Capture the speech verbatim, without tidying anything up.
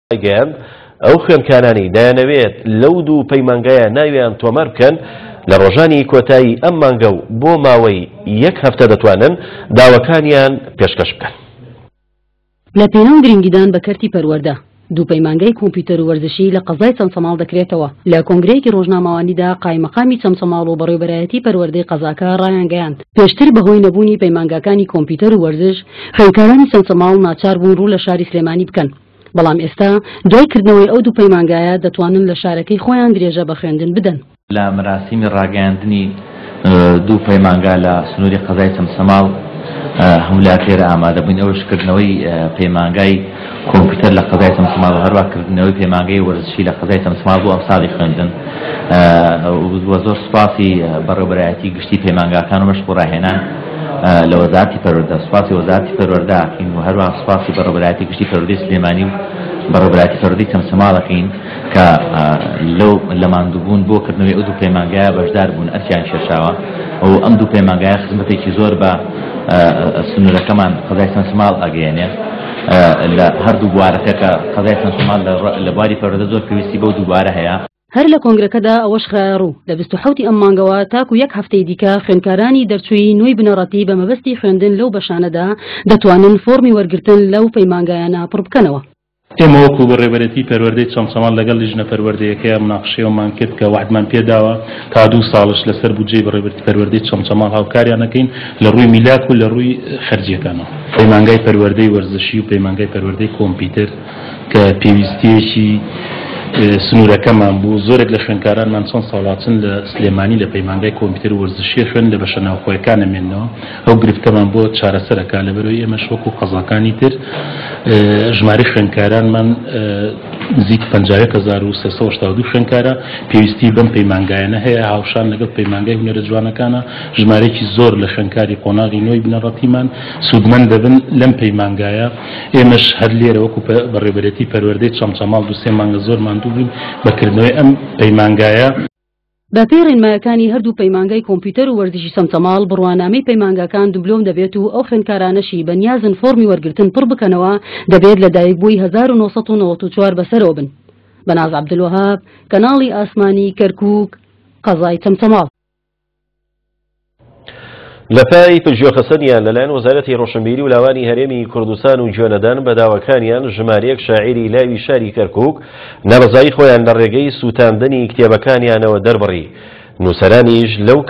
گەیاند ئەو خوێندکارانی دایانەوێت لەو دوو پەیمانگایە ناویان تۆمار بکەن لە ڕۆژانی کۆتایی ئەم مانگە و بۆ ماوەی یەک هەفتە دەتوانن داواکانیان پێشکەش بکەن. لە پێناو گرنگیدان بە کەرتی پەروەردە دوو پەیمانگای کۆمپیوتەر و وەرزشی لە قەزای چەمچەماڵ دەکرێتەوە. لە کۆنگرەیەکی ڕۆژنامەوانیدا قایمەقامی چەمچەماڵ و بەڕێوەبەرایەتی پەروەردەی قەزاکە ڕایانگەیاند. پێشتر بەهۆی نەبوونی پەیمانگاکانی کۆمپیوتەر و وەرزش خوێندکارانی چەمچەماڵ ناچار بوون ڕوو لە شاری سلێمانی بکەن. بەڵام ئێستا دوای کردنەوەی ئەو دوو پەیمانگایە دەتوانن لە شارەکەی خۆیان درێژە بە خوێندن بدەن. لە مراسیمی ڕاگەیاندنی دوو پەیمانگا لە سنووری قەزای چەمچەماڵ هەمولاتێرە ئامادەبووین ئەوشکردنەوەی پەیمانگای کۆمپیوتەر لە قەزای چەمچەماڵ و هەروەکردنەوەی پەیمانگای وەرزشی لە قەزای چەمچەماڵ بۆ ئەم ساڵی خوێندن وە زۆر سوپاسی بەڕێوەبەرایەتی گشتی پەیمانگاکانمەش بۆ ڕاهێنان لە وەزارەتی پەروەردە سوپاسی وەزارەتی پەروەردە ئەکەین و هەروە سوپاسی بەڕێوەبەرایەتی گشتی پەروەردەی سلێمانی و بەڕێوەبەرایەتی پەروەردەی چەمچەماڵ ئەکەین کە لەو لە ماندووبوون بۆ کردنەوەی ئەو دوو پەیمانگایە بەشدار بوون ئەرکیان شێشاوە و ئەم دوو پەیمانگایە خزمەتێکی زۆر بە سنوورەکەمان قەزای چەمچەماڵ ئەگەیەنێ لە هەردوو بوارەکە کە قەزای چەمچەماڵ لە بواری پەروەردە زۆر پێویستی بەو دوو بوارە هەیە. هەر لە کۆنگرەکەدا ئەوەش خایڕوو لە بیست و حەوتی ئەم مانگەوە تاکو یەک هەفتەی دیکە خوێندکارانی دەرچووی نوێی بنەڕەتی بە مەبەستی خوێندن لەو بەشانەدا دەتوانن فۆرمی وەرگرتن لەو پەیمانگایانە پڕ بکەنەوە. ئێمە وەکو بەڕێوەبەرەتی پەروەردەی چەمچەماڵ لەگەڵ لیژنە پەروەردەیەکەیە مناقشەیەومان کرد کە وعدمان پێداوە تا دوو ساڵش لەسەر بودجەی بەڕێوەبەرەتی پەروەردەی چەمچەماڵ هاوکاریان نەکەین لە ڕووی میلاک و لە ڕووی خەرجیەکانەوە. پەیمانگای پەروەردەی وەرزشی و پەیمانگای پەروەردەی کۆمپیوتەر کە پێویستیەکی سنوورەکەمان بوو زۆرێک لە خوێندکارانمان چەند ساڵاتن لە سلێمانی لە پەیمانگای کۆمپیوتەر و وەرزشی خوێن لە بەشە ناوخۆیەکان ئەمێننەوە ئەو گرفتەمان بۆ چارەسەرەکە لەبەرەوەی ئێمەش وەکو قەزاکانی تر ژمارەی خوێندکارانمان نزیک پەنجا یەک هەزار و سێ سەد و هەشتا و دوو خوێندکارە پێویستی بەم پەیمانگایانە هەیە هاوشان لەگەڵ پەیمانگای هونەرە جوانەکانە ژمارەیەکی زۆر لە خوێندکاری قۆناغی نوێی بنەڕەتیمان سوودمەند دەبن لەم پەیمانگایە. ئێمەش هەر لێرە وەکو بەڕێوەبەرەتی پەروەردەی چەمچەماڵ دوو سێ مانگە زۆر ماندوو بووین بەکردنەوەی ئەم پەیمانگایە. بە پێی ڕێنمایەکانی هەردوو پەیمانگای کۆمپیوتەر و وەرزشی چەمچەماڵ بڕوانامەی پەیمانگاکان دوبلۆم دەبێت و ئەو خوێندکارانەشی بەنیازن فۆرمی وەرگرتن پڕ بکەنەوە دەبێت لە دایکبووی هەزار و نۆ سەد و نەوەت و چوار بەسەرەوە بن. بەناز عەبدولوەهاب کەناڵی ئاسمانی کەرکووک قەزای چەمچەماڵ. لە پای پژوهەخستنیان لەلایەن وەزارەتی ڕۆشنبیری و لاوانی هەرێمی کوردستان و گوێنەدان بە داواکانیان ژمارەیەک شاعیری لاوی شاری کەرکووک نابەزایی خۆیان لە ڕێگەی سووتاندنی کتێبەکانیانەوە دەربڕی. نووسەرانیش لەو